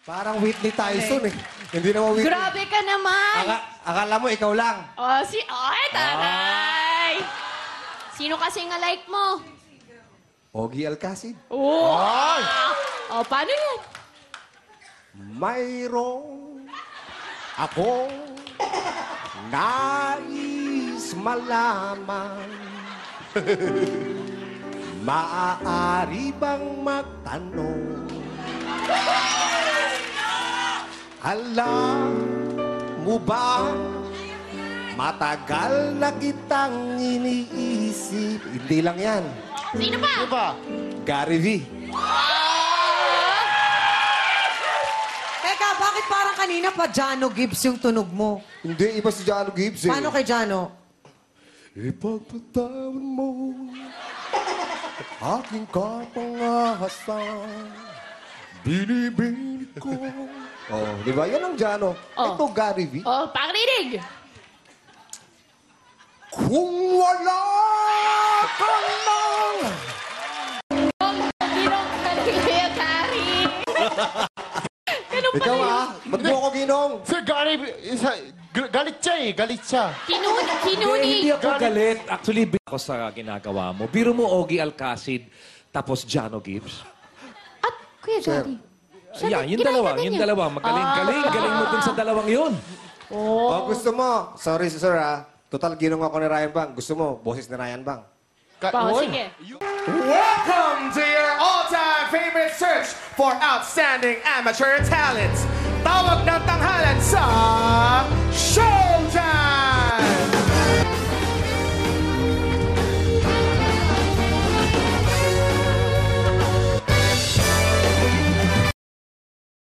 Parang Whitney Tyson eh. Hindi naman Whitney. Grabe ka naman. Akala mo ikaw lang. Ay, taray. Sino kasi nga like mo? Ogie Alcacid. Oo. Paano yan? Mayroong ako nais malaman. Maaari bang magtanong? Alam mo ba, matagal na kitang iniisip. Hindi lang yan. Sino pa? Ano ba? Gary V. Teka, bakit parang kanina pa Jano Gibbs yung tunog mo? Hindi, iba si Jano Gibbs eh. Paano kay Jano? Ipagpatawan mo aking kapangahasan. Binibini ko. Oh, di ba? Yan ang Jano. Oh. Ito, Gary V. Pakrinig. Kung wala ka lang. Ginong Kuya Gary. Ganun Ikaw pala. Ba't mo ako ginong? Si Gary, galit siya eh. Galit siya. Kinunig. Hindi ako galit. Actually, ako sa ginagawa mo. Biro mo, Ogie Alcacid, tapos Jano Gibbs. At Kuya Gary. Yan, yung dalawa. Galing mo dun sa dalawang yun. Oh, gusto mo. Sorry, sir, ha. Total, ginong ako ni Ryan Bang. Gusto mo, boses ni Ryan Bang. Sige. Welcome to your all-time favorite search for outstanding amateur talents. Tawag ng tanghalan sa Show!